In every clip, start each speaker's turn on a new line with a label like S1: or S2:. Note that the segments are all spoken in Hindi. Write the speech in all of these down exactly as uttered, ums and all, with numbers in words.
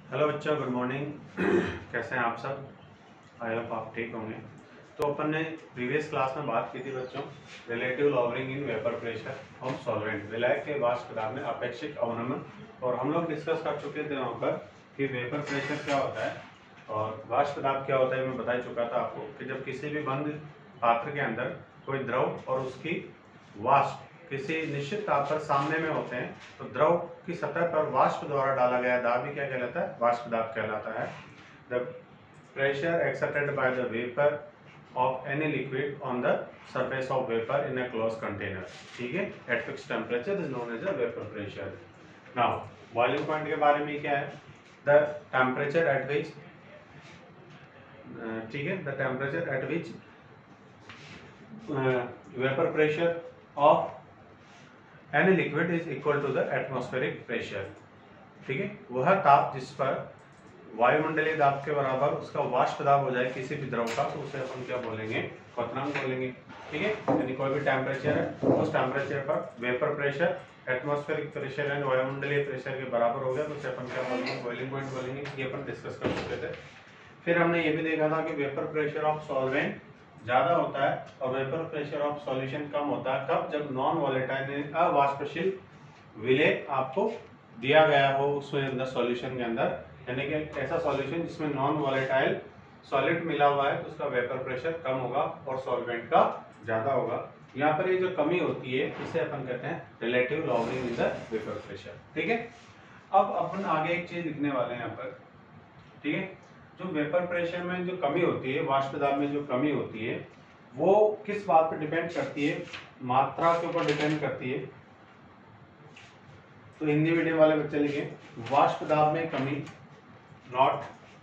S1: हेलो बच्चों, गुड मॉर्निंग। कैसे हैं आप सब? आई होप आप ठीक होंगे। तो अपन ने प्रीवियस क्लास में बात की थी बच्चों, relative lowering in vapour pressure of solvent, विलायक के वाष्प पदार्थ में अपेक्षिक अवनमन। और हम लोग डिस्कस कर चुके थे वहाँ पर कि वेपर प्रेशर क्या होता है और वाष्प पदार्थ क्या होता है। मैं बता ही चुका था आपको कि जब किसी भी बंद पात्र के अंदर कोई द्रव और उसकी वाष्प किसी निश्चित ताप पर सामने में होते हैं तो द्रव की सतह पर वाष्प द्वारा डाला गया दाब ही क्या कहलाता है? वाष्प दाब कहलाता है। The pressure exerted by the vapour of any liquid on the surface of vapour in a close container, ठीक है, at fixed temperature is known as a vapour pressure. Now boiling point के बारे में क्या है? द टेम्परेचर एट विच, ठीक है, the temperature at which vapour pressure of any liquid is equal to the atmospheric pressure, ठीक है, वह ताप जिस पर वायुमंडलीय दाब के बराबर उसका वाष्प दाब हो जाए किसी भी द्रव का, तो उसे अपन क्या बोलेंगे? क्वथनांक बोलेंगे, ठीक है। यानी कोई भी टेम्परेचर है, उस टेम्परेचर पर वेपर प्रेशर एटमॉस्फेरिक प्रेशर यानी वायुमंडलीय प्रेशर के बराबर हो गया तो उसे अपन क्या बोलेंगे? बॉइलिंग पॉइंट बोलेंगे। ये अपन डिस्कस कर चुके थे। फिर हमने ये भी देखा था कि वेपर प्रेशर ऑफ सॉल्वेंट ज्यादा होता है और वेपर प्रेशर ऑफ सॉल्यूशन कम होता है। कब? जब नॉन वॉलेटाइल अवाष्पशील विलेय आपको दिया गया हो उसमें अंदर सॉल्यूशन के अंदर, यानी कि ऐसा सॉल्यूशन जिसमें नॉन वॉलेटाइल सॉलिड मिला हुआ है तो उसका वेपर प्रेशर कम होगा और सॉल्वेंट का ज्यादा होगा। यहाँ पर ये जो कमी होती है इसे अपन कहते हैं relative lowering in the vapour pressure, ठीक है। अब अपन आगे एक चीज लिखने वाले हैं यहाँ पर, ठीक है। जो वेपर प्रेशर में जो कमी होती है, वाष्प दाब में जो कमी होती है, वो किस बात पर डिपेंड करती है? मात्रा के ऊपर डिपेंड करती है। तो हिंदी मीडियम वाले बच्चे लिखे वाष्प दाब में कमी not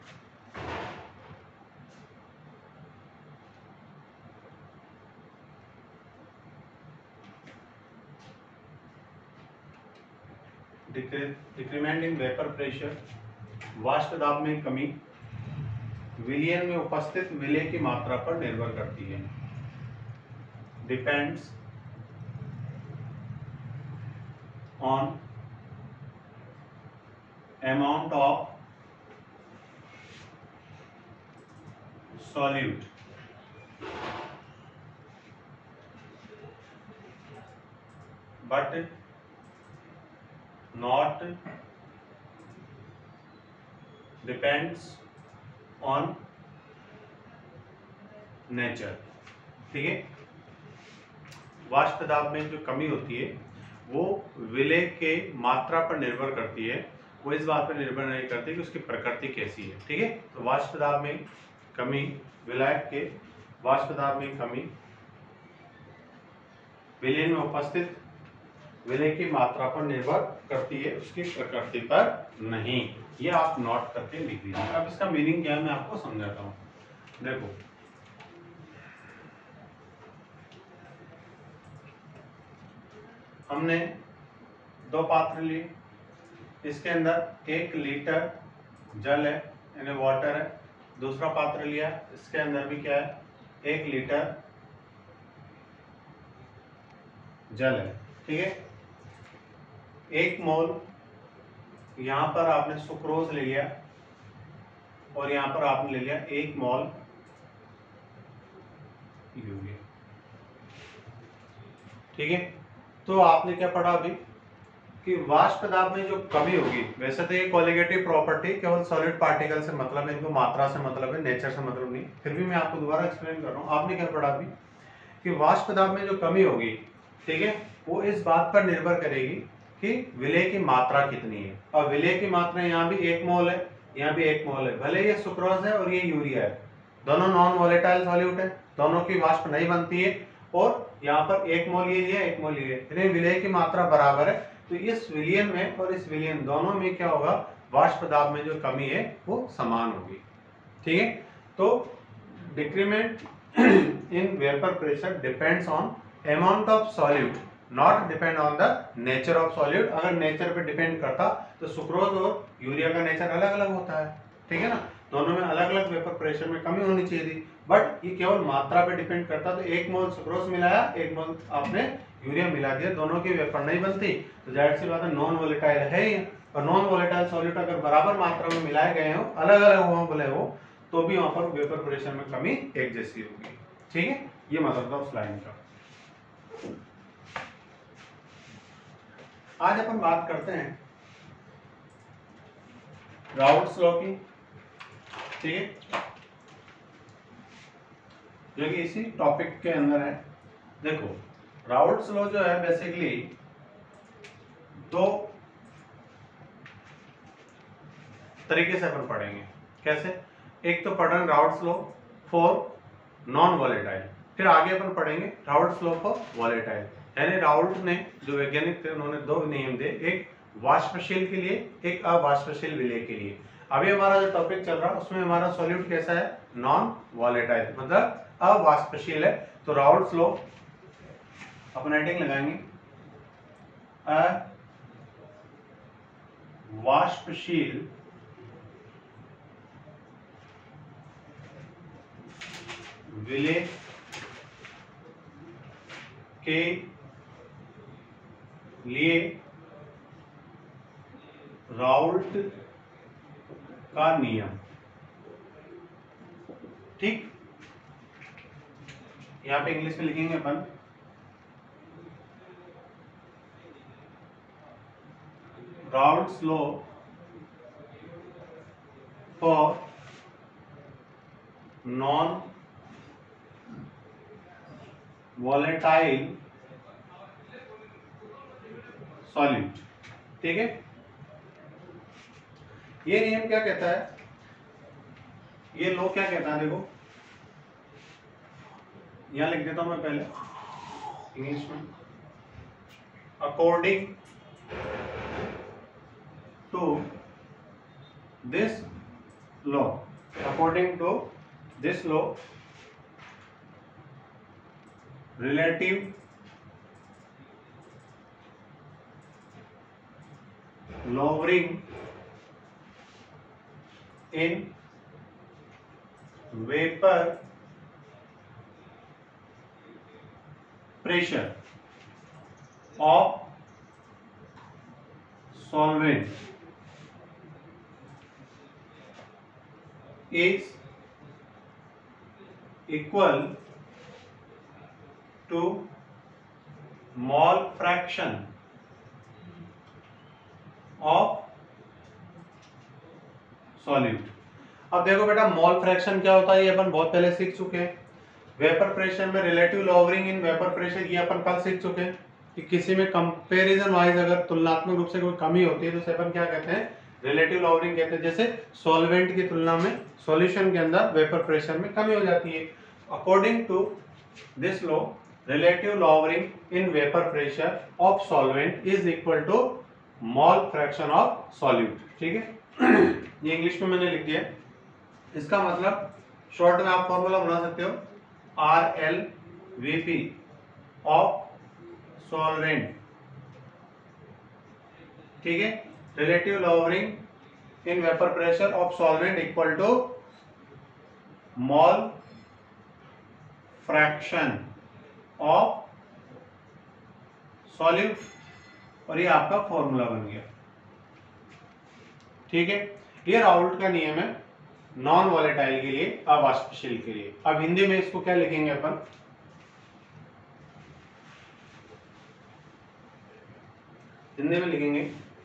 S1: decrement in vapour pressure, वाष्प दाब में कमी विलयन में उपस्थित विलेय की मात्रा पर निर्भर करती है। Depends on amount of solute but not depends on nature, ठीक है। वाष्प दाब में जो कमी होती है वो विलेय के मात्रा पर निर्भर करती है, वो इस बात पर निर्भर नहीं करती कि उसकी प्रकृति कैसी है, ठीक है। तो वाष्प दाब में कमी, विलायक के वाष्प दाब में कमी विलयन में उपस्थित विलेय की मात्रा पर निर्भर करती है, उसकी प्रकृति पर नहीं। ये आप नोट करके लिख दीजिए। अब इसका मीनिंग क्या है मैं आपको समझाता हूँ। देखो, हमने दो पात्र लिए, इसके अंदर एक लीटर जल है यानी वाटर है, दूसरा पात्र लिया, इसके अंदर भी क्या है? एक लीटर जल है, ठीक है। एक मोल यहां पर आपने सुक्रोज ले लिया और यहां पर आपने ले लिया एक मोल यूरिया, ठीक है। तो आपने क्या पढ़ा अभी कि वाष्प दाब में जो कमी होगी, वैसे तो ये कोलिगेटिव प्रॉपर्टी केवल सॉलिड पार्टिकल से मतलब है, इनको मात्रा से मतलब है, नेचर से मतलब नहीं, फिर भी मैं आपको दोबारा एक्सप्लेन कर रहा हूँ। आपने क्या पढ़ा अभी कि वाष्प दाब में जो कमी होगी, ठीक है, वो इस बात पर निर्भर करेगी कि विलेय की मात्रा कितनी है। और विलेय की मात्रा यहाँ भी एक मोल है, यहाँ भी एक मोल है, भले ये सुक्रोज है और ये यूरिया है, दोनों नॉन वॉलेटाइल सॉल्यूट है, दोनों की वाष्प नहीं बनती है, और यहाँ पर एक मोल ये लिया एक मोल ये, यानी विलेय की मात्रा बराबर है। तो इस विलयन में और इस विलयन दोनों में क्या होगा? वाष्प दाब में जो कमी है वो समान होगी, ठीक है। तो decrement in vapour pressure depends on amount of solute, not depend on the nature of solute. अगर नेचर पे डिपेंड करता तो सुक्रोज और यूरिया का नेचर अलग अलग होता है, ठीक है ना, दोनों में अलग अलग वेपर प्रेशर में कमी होनी चाहिए थी, बट ये केवल मात्रा पे डिपेंड करता। तो एक मोल सुक्रोज मिलाया, एक मोल आपने यूरिया मिला दिया, दोनों की वेपर नहीं बनती, तो जाहिर सी बात है नॉन वोलेटाइल है, और नॉन वोलेटाइल सॉल्यूट अगर बराबर मात्रा में मिलाए गए हो, अलग अलग हो बोले हो, तो भी वहां पर वेपर प्रेशर में कमी एक जैसी होगी। ठीक है, ये मतलब था उस लाइन का। आज अपन बात करते हैं राउल्ट्स लॉ की। ठीक है, जो कि इसी टॉपिक के अंदर है। देखो, राउल्ट्स लॉ जो है बेसिकली दो तरीके से अपन पढ़ेंगे। कैसे? एक तो पढ़ रहे Raoult's law for non volatile, फिर आगे अपन पढ़ेंगे राउल्ट्स लॉ फॉर वॉलेटाइल। यानी राउल्ट ने जो वैज्ञानिक थे उन्होंने दो नियम दिए, एक वाष्पशील के लिए, एक अवाष्पशील विलय के लिए। अभी हमारा जो टॉपिक चल रहा है उसमें हमारा सॉल्यूट कैसा है? नॉन वॉलेटाइल, मतलब अवाष्पशील है। तो राउल्ट्स लॉ अपन हेडिंग लगाएंगे अवाष्पशील विलय के लिए राउल्ट का नियम। ठीक, यहां पे इंग्लिश में लिखेंगे अपन Raoult's law for non volatile solute. ठीक है, ये नियम क्या कहता है, ये लॉ क्या कहता है? देखो, यहां लिख देता हूं मैं पहले इंग्लिश में। According to this law, according to this law, relative lowering in vapor pressure of solvent is equal to mole fraction of solute। अब देखो बेटा, मोल फ्रैक्शन क्या होता है ये अपन बहुत पहले सीख चुके हैं। वेपर प्रेशर में relative lowering in vapour pressure, ये अपन कल सीख चुके हैं कि किसी में कंपैरिजन वाइज अगर तुलनात्मक रूप से कोई कमी होती है तो उसे अपन क्या कहते हैं? रिलेटिव लॉवरिंग कहते हैं। जैसे सॉल्वेंट की तुलना में सॉल्यूशन के अंदर वेपर प्रेशर में कमी हो जाती है। According to this law, relative lowering in vapour pressure of solvent is equal to mole fraction of solute. ठीक है, ये इंग्लिश में मैंने लिख दिया। इसका मतलब शॉर्ट में आप फॉर्मूला बना सकते हो, R L V P of solvent. ठीक है, relative lowering in vapour pressure of solvent equal to mole fraction of solute, और ये आपका फॉर्मूला बन गया। ठीक है, ये राउल्ट का नियम है नॉन वॉलेटाइल के लिए, अवाष्पशील के लिए। अब हिंदी में इसको क्या लिखेंगे अपन? हिंदी में लिखेंगे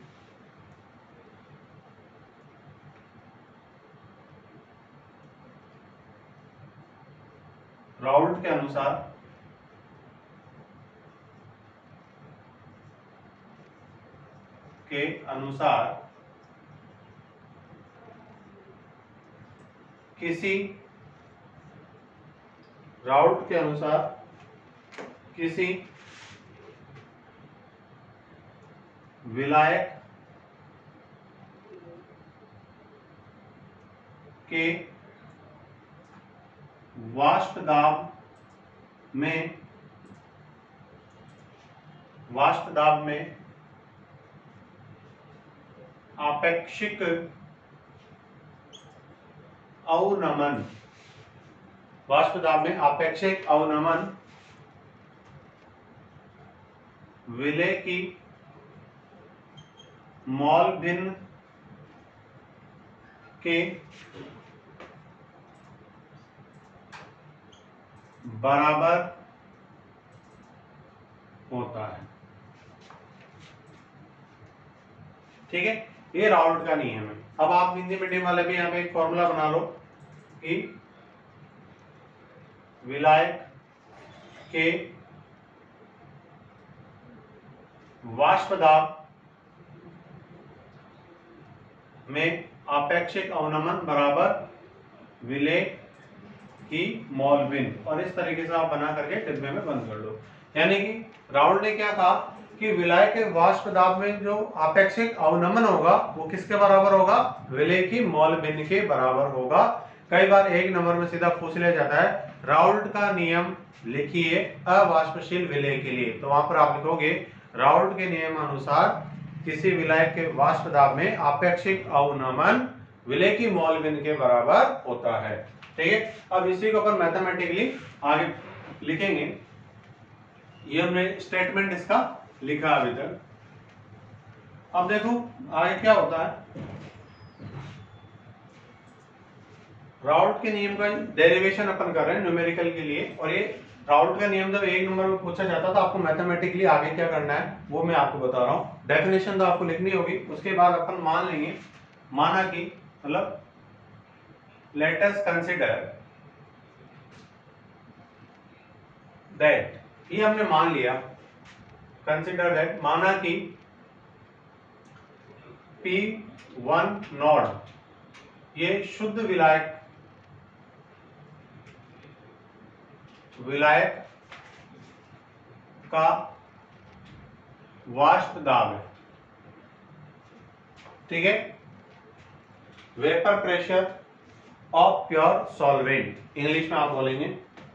S1: राउल्ट के अनुसार के अनुसार किसी राउल्ट के अनुसार किसी विलायक के वाष्प दाब में वाष्प दाब में आपेक्षिक अवनमन वाष्प दाब में आपेक्षिक अवनमन विलय की मॉल भिन्न के बराबर होता है। ठीक है, ये राउल्ट का नियम है। अब आप हिंदी मीडियम वाले भी यहाँ पे एक फॉर्मूला बना लो कि विलायक के वाष्प दाब में आपेक्षिक अवनमन बराबर विलेय की मॉल भिन्न, और इस तरीके से आप बना करके डिब्बे में बंद कर लो। यानी कि राउल्ट ने क्या कहा कि विलायक के वाष्प दाब में जो आपेक्षिक अवनमन होगा वो किसके बराबर होगा, विलेय की मॉल भिन्न के बराबर होगा। कई बार एक नंबर में सीधा पूछ लिया जाता है राउल्ट का नियम लिखिए अवाष्पशील विलेय के लिए, तो वहां पर आप लिखोगे राउल्ट के नियम अनुसार किसी विलायक के वाष्प दाब में आपेक्षिक अवनमन विलेय की मॉल भिन्न के बराबर होता है। ठीक है, अब इसी को अपन मैथमेटिकली आगे लिखेंगे। ये हमने स्टेटमेंट इसका लिखा अभी तक। अब देखो आगे क्या होता है। राउल्ट के नियम का डेरिवेशन अपन कर रहे हैं न्यूमेरिकल के लिए, और ये राउल्ट का नियम जब एक नंबर में पूछा जाता तो आपको मैथमेटिकली आगे क्या करना है वो मैं आपको बता रहा हूं। डेफिनेशन तो आपको लिखनी होगी, उसके बाद अपन मान लेंगे, माना कि मतलब let us consider that, ये हमने मान लिया, consider that, माना कि P वन नॉड ये शुद्ध विलायक विलायक का वाष्प दाब है। ठीक है, vapour pressure of pure solvent, English में आप बोलेंगे।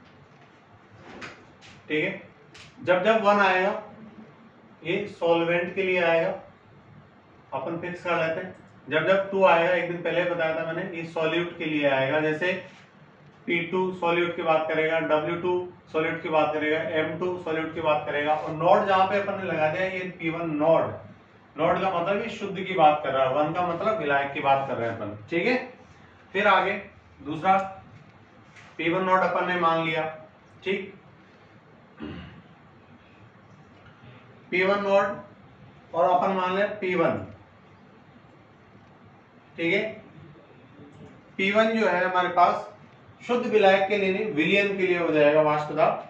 S1: ठीक है, जब जब वन आएगा ये सॉल्वेंट के लिए आएगा, अपन फिक्स कर लेते हैं। जब जब टू आएगा, एक दिन पहले बताया था मैंने, ये सॉल्यूट के लिए आएगा। जैसे पी टू सॉल्यूट की बात करेगा, डब्ल्यू टू सॉल्यूट की बात करेगा, एम टू सॉल्यूट की बात करेगा। और नोड जहां पे अपन ने लगा दिया ये पी वन नोड, नोड का मतलब ये शुद्ध की बात कर रहा है, वन का मतलब विलायक की बात कर रहे हैं अपन। ठीक है, फिर आगे दूसरा पी वन नोड अपन ने मान लिया। ठीक, पी वन नोड और अपन मान ले पी वन। ठीक है, पी वन जो है हमारे पास शुद्ध विलायक के लिए नहीं, विलयन के लिए हो जाएगा वाष्प दाब।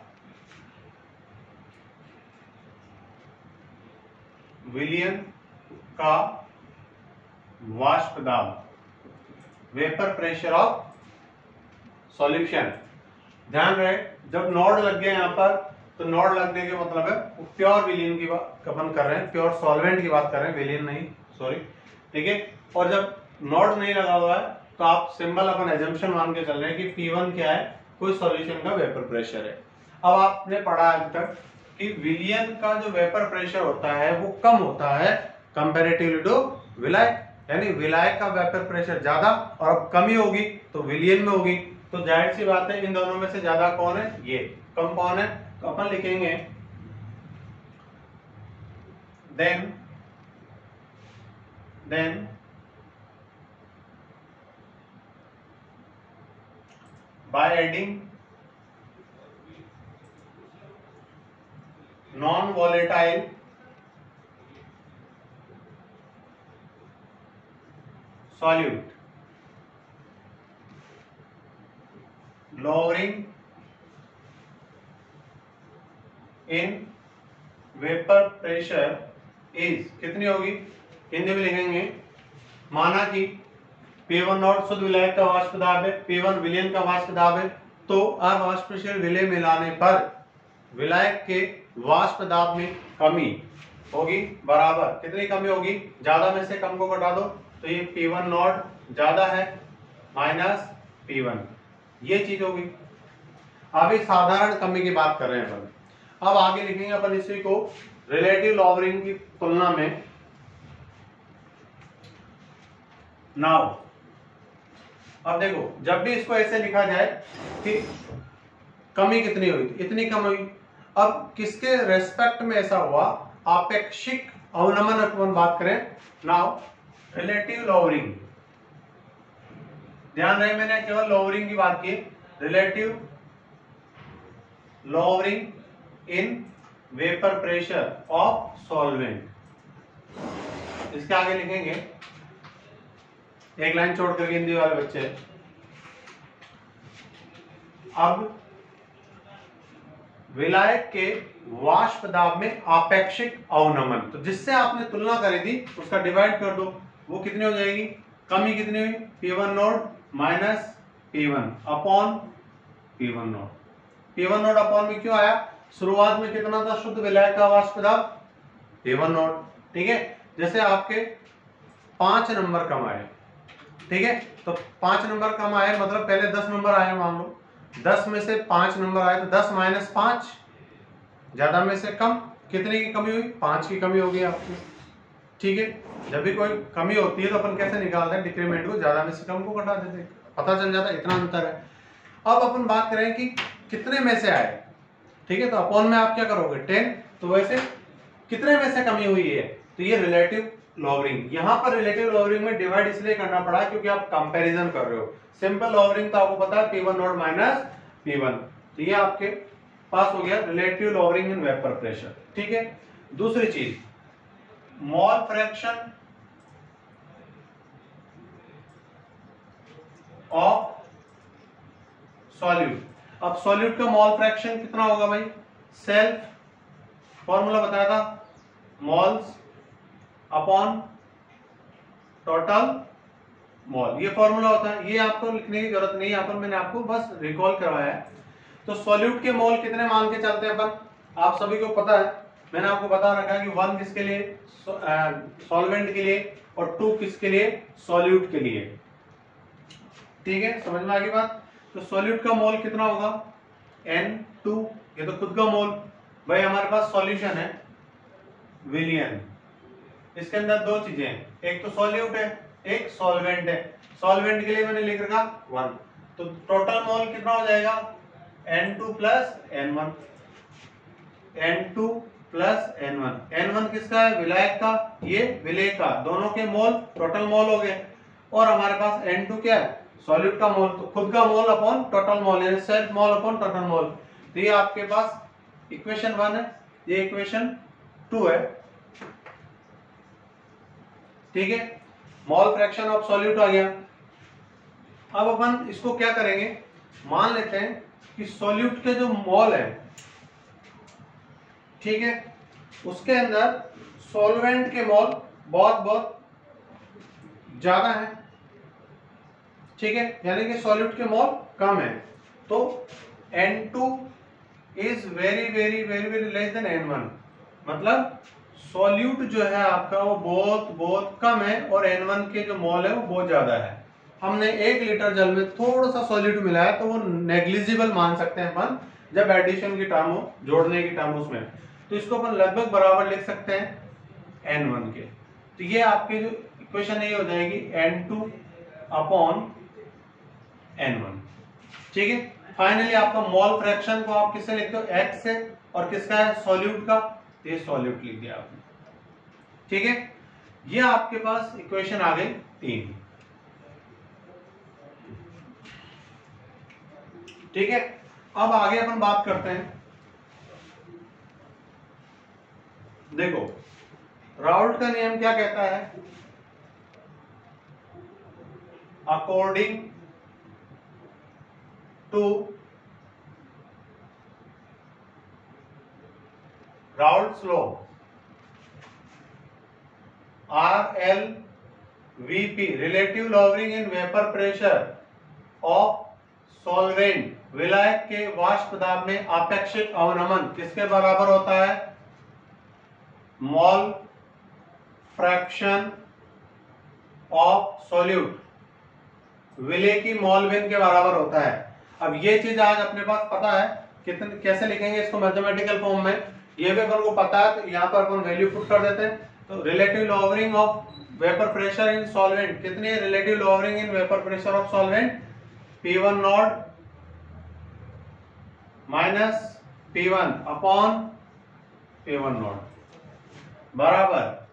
S1: विलयन का वाष्प दाब, वेपर प्रेशर ऑफ सॉल्यूशन। ध्यान रहे जब नोड लग गया यहाँ पर, तो नोड लगने के मतलब है प्योर विलयन की बात अपन कर रहे हैं, प्योर सॉल्वेंट की बात कर रहे हैं, विलयन नहीं, सॉरी। ठीक है, और जब नोड नहीं लगा हुआ है तो आप सिंबल अपन एजम्पशन मान के चल रहे हैं कि पी वन क्या है, कोई सॉल्यूशन का वेपर प्रेशर है। अब आपने पढ़ा अभी तक कि विलयन का जो वेपर प्रेशर होता है वो कम होता है कंपैरेटिवली टू विलायक, यानी विलायक का वेपर प्रेशर ज्यादा और अब कमी होगी तो विलयन में होगी। तो जाहिर सी बात है इन दोनों में से ज्यादा कौन है, ये कम कौन है। तो अपन लिखेंगे then then by adding non-volatile solute, lowering in vapor pressure is कितनी होगी, हिंदी में लिखेंगे। माना कि पी वन नॉट शुद्ध विलायक का वाष्प दाब है, पी वन विलयन का वाष्प दाब है, तो अवाष्पशील विलय मिलाने पर विलायक के वाष्प दाब में कमी होगी बराबर, कितनी कमी होगी, ज्यादा में से कम को घटा दो तो ये पी वन नॉट ज्यादा है माइनस पी वन, ये चीज होगी। अभी साधारण कमी की बात कर रहे हैं अपन। अब आगे लिखेंगे अपन इसी को रिलेटिव लॉवरिंग की तुलना में। नाउ अब देखो जब भी इसको ऐसे लिखा जाए कि कमी कितनी हुई, इतनी कम हुई। अब किसके रेस्पेक्ट में ऐसा हुआ, आपेक्षिक अवनमन अपन बात करें, नाउ रिलेटिव लॉवरिंग, ध्यान रहे मैंने केवल लॉवरिंग की बात की, relative lowering in vapour pressure of solvent, इसके आगे लिखेंगे एक लाइन छोड़ करके हिंदी वाले बच्चे, अब विलायक के वाष्प दाब में आपेक्षिक अवनमन, तो जिससे आपने तुलना करी थी उसका डिवाइड कर दो, वो कितनी हो जाएगी, कमी कितनी हुई, P one naught minus P one upon P one naught, P one naught upon में क्यों आया, शुरुआत में कितना था शुद्ध विलायक का वाष्प दाब, पी वन नोट, ठीक है। जैसे आपके पांच नंबर कम आए, ठीक है, तो पांच नंबर कम आए मतलब पहले दस नंबर आए, मान लो दस में से पांच नंबर आए तो दस माइनस पांच, ज्यादा में से कम, कितने की कमी हुई, पांच की कमी होगी आपकी, ठीक है। जब भी कोई कमी होती है तो अपन कैसे निकालते हैं, डिक्रीमेंट को ज्यादा में से कम को घटा देते हैं, पता चल जाता है इतना अंतर है। अब अपन बात करें कि कितने में से आए, ठीक है, तो अपॉन में आप क्या करोगे टेन, तो वैसे कितने में से कमी हुई है, तो ये रिलेटिव लॉवरिंग, यहाँ पर रिलेटिव लॉवरिंग में डिवाइड इसलिए करना पड़ा क्योंकि आप कंपैरिजन कर रहे हो, सिंपल लॉवरिंग तो आपको पता है P one naught minus P one, तो ये आपके पास हो गया relative lowering in vapour pressure, ठीक है। दूसरी चीज मोल फ्रैक्शन ऑफ सॉल्यूट, अब सॉल्यूट का मोल फ्रैक्शन कितना होगा भाई, सेल्फ फॉर्मूला बताया था, मोल्स अपॉन टोटल मोल, ये फॉर्मूला होता है, ये आपको लिखने की जरूरत नहीं है, यहाँ पर मैंने आपको बस रिकॉल करवाया है। तो सॉल्यूट के मोल कितने मान के चलते हैं अपन, आप सभी को पता है, मैंने आपको बता रखा है कि वन किसके लिए, सॉल्वेंट के लिए, और टू किसके लिए, सॉल्यूट के लिए, ठीक है, समझ में आ गई बात। तो सॉल्यूट का मोल कितना होगा, एन टू, ये तो खुद का मोल, भाई हमारे पास सॉल्यूशन है विलियन, इसके अंदर दो चीजें हैं, एक तो सॉल्यूट है एक सॉल्वेंट है, सॉल्वेंट के लिए मैंने लिख रखा वन, तो टोटल मोल कितना हो जाएगा N two plus N one, N two plus N one, N one किसका है, विलायक का, ये विलेय का, दोनों के मोल टोटल मोल हो गए, और हमारे पास एन टू क्या है, सॉल्यूट का मोल, तो खुद का मोल अपॉन टोटल मोल, यानी self mole upon total mole, तो ये आपके पास इक्वेशन वन है, ये इक्वेशन टू है, ठीक है, मोल फ्रैक्शन ऑफ सॉल्यूट आ गया। अब अपन इसको क्या करेंगे, मान लेते हैं कि सॉल्यूट के जो मोल है, ठीक है, उसके अंदर सॉल्वेंट के मोल बहुत बहुत ज्यादा है, ठीक है, यानी कि सॉल्यूट के मोल कम है, तो N two is very very very very less than N one, मतलब सॉल्यूट जो है आपका वो बहुत बहुत कम है और एन वन के जो मोल है वो बहुत ज्यादा है। हमने एक लीटर जल में थोड़ा सा सॉल्यूट मिलाया तो वो नेग्लिजिबल मान सकते हैं अपन, जब एडिशन की टर्म हो, जोड़ने की टर्म उसमें, तो इसको अपन लगभग बराबर लिख सकते हैं एन वन के, तो ये आपकी जो इक्वेशन ये हो जाएगी N two upon N one, ठीक है। फाइनली आपका मोल फ्रैक्शन को आप किससे लिखते हो, एक्स से, और किसका है, सॉल्यूट का, ये सॉल्यूट लिख दिया आपने, ठीक है। ये आपके पास इक्वेशन आ गई तीन, ठीक है। अब आगे अपन बात करते हैं, देखो राउल्ट का नियम क्या कहता है, according to Raoult's law, R L V P, relative lowering in vapour pressure of solvent, विलायक के वाष्प दाब में आपेक्षिक अवनमन किसके बराबर होता है, मोल फ्रैक्शन ऑफ सॉल्यूट, विलेय की मोल वेन के बराबर होता है। अब ये चीज आज अपने पास पता है, कितने कैसे लिखेंगे इसको मैथमेटिकल फॉर्म में, ये भी अपन को पता है, तो यहाँ पर अपन वैल्यू पुट कर देते हैं, तो relative lowering of vapour pressure in solvent कितनी है, relative lowering in vapour pressure of solvent P one naught minus P one upon P one naught बराबर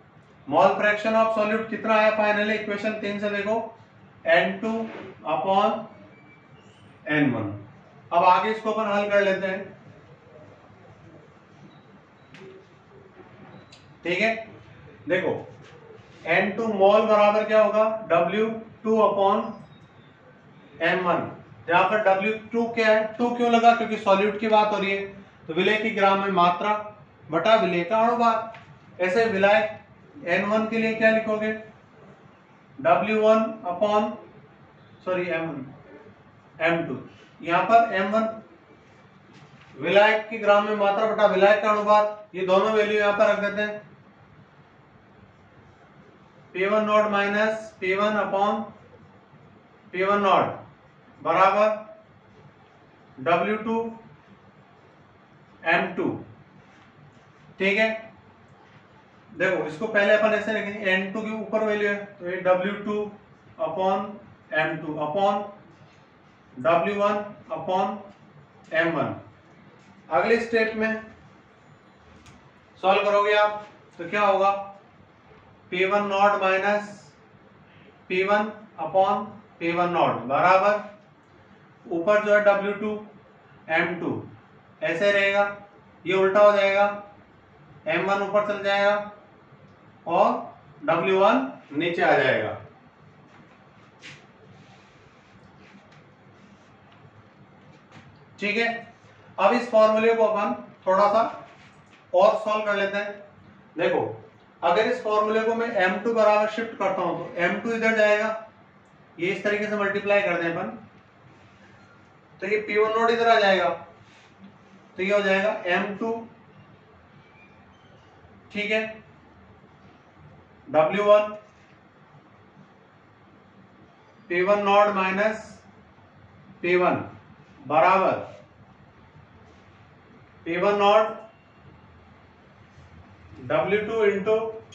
S1: मोल फ्रैक्शन ऑफ सॉल्यूट कितना आया फाइनली इक्वेशन तीन से देखो, N two upon N one. अब आगे इसको अपन हल कर लेते हैं, ठीक है। देखो एन टू मोल बराबर क्या होगा, W two upon M one. यहाँ पर डब्ल्यू टू क्या है, टू क्यों लगा, क्योंकि सॉल्यूट की बात हो रही है, तो विलय की ग्राम में मात्रा बटा विलय का अनुपात। ऐसे विलायक एन वन के लिए क्या लिखोगे, W one upon sorry M one M two. यहाँ पर एम वन विलायक की ग्राम में मात्रा बटा विलायक का अनुपात, ये दोनों वैल्यू यहाँ पर रख देते हैं। P one naught minus P one upon P one naught बराबर डब्ल्यू टू एम टू, ठीक है। देखो इसको पहले अपन ऐसे लिखेंगे, एन टू के ऊपर वैल्यू है तो ये W two upon M two upon W one upon M one. अगले स्टेप में सॉल्व करोगे आप तो क्या होगा, P one naught minus P one upon P one naught बराबर ऊपर जो है डब्ल्यू टू एम टू, ऐसे रहेगा, ये उल्टा हो जाएगा, एम वन ऊपर चल जाएगा और डब्ल्यू वन नीचे आ जाएगा। ठीक है, अब इस फॉर्मूले को अपन थोड़ा सा और सॉल्व कर लेते हैं। देखो अगर इस फॉर्मूले को मैं एम टू बराबर शिफ्ट करता हूं तो एम टू इधर जाएगा, ये इस तरीके से मल्टीप्लाई कर दें अपन, तो ये पी वन नोट इधर आ जाएगा, तो ये हो जाएगा एम टू, ठीक है, W one P one naught minus P one बराबर P one naught W two into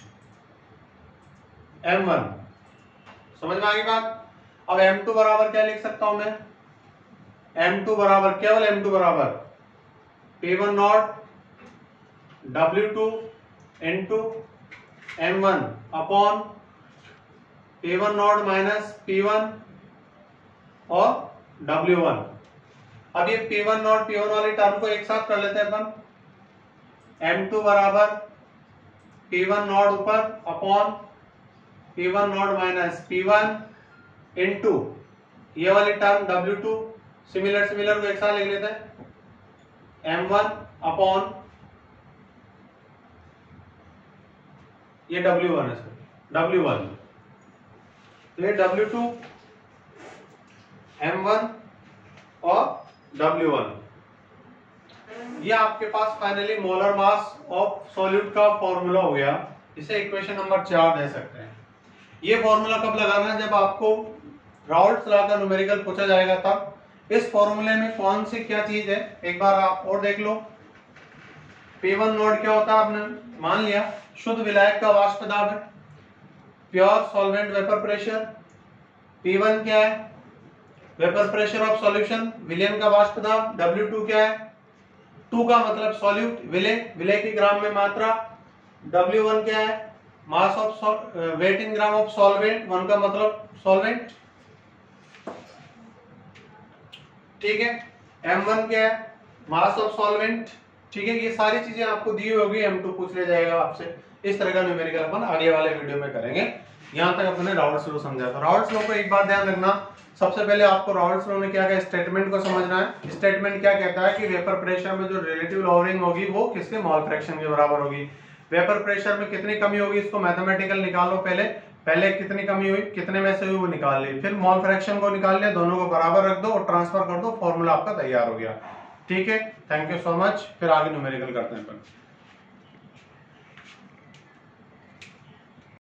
S1: M one. समझ में आ गई बात। अब एम टू बराबर क्या लिख सकता हूं मैं, एम टू बराबर केवल एम टू बराबर P one naught W two into M one upon P one naught minus P one और डब्ल्यू वन। अब ये P one naught P one वाली टर्म को एक साथ कर लेते हैं अपन, एम टू बराबर पी वन नॉट ऊपर upon P one naught minus P one into ये वाली term W two, similar similar को एक साथ लिख लेते हैं, एम वन अपॉन ये डब्ल्यू वन है सर, डब्ल्यू वन, तो ये डब्ल्यू टू एम वन और डब्ल्यू वन। ये आपके पास finally molar mass of solute का फॉर्मूला हो गया। इसे इक्वेशन नंबर चार दे सकते हैं। ये फॉर्मूला कब लगाना है, जब आपको राउल्ट्स लॉ का न्यूमेरिकल पूछा जाएगा तब। इस फॉर्मूले में कौन सी क्या चीज है एक बार आप और देख लो। पी वन नोड क्या होता है, आपने मान लिया शुद्ध विलायक का वाष्प दाब है, pure solvent vapour pressure. P one क्या है, वेपर प्रेशर ऑफ सॉल्यूशन, विलयन का वाष्प दाब। डब्ल्यू टू क्या है, टू का मतलब सॉल्यूट, विलय, विलय की ग्राम में मात्रा। डब्ल्यू वन क्या है, mass of weight in gram of solvent, one का मतलब सॉल्वेंट, ठीक है। एम वन क्या है, मास ऑफ सॉल्वेंट, ठीक है। ये सारी चीजें आपको दी होगी, एम टू पूछ ले जाएगा आपसे। इस तरह का न्यूमेरिकल अपन आगे वाले वीडियो में करेंगे। यहाँ तक अपने राउल्ट्स लॉ समझा था। राउल्ट्स लॉ को एक बात ध्यान रखना, सबसे पहले आपको राउल्ट्स लॉ में क्या क्या स्टेटमेंट को समझना है। स्टेटमेंट क्या कहता है कि वेपर प्रेशर में जो रिलेटिव लॉवरिंग होगी वो किसके, मोल फ्रैक्शन के बराबर होगी। वेपर प्रेशर में कितनी कमी होगी इसको मैथमेटिकल निकालो, पहले पहले कितनी कमी हुई, कितने में से हुई वो निकाल ली, फिर मोल फ्रैक्शन को निकाल लिया, दोनों को बराबर रख दो और ट्रांसफर कर दो, फॉर्मूला आपका तैयार हो गया। ठीक है, थैंक यू सो मच। फिर आगे न्यूमेरिकल करते हैं अपन।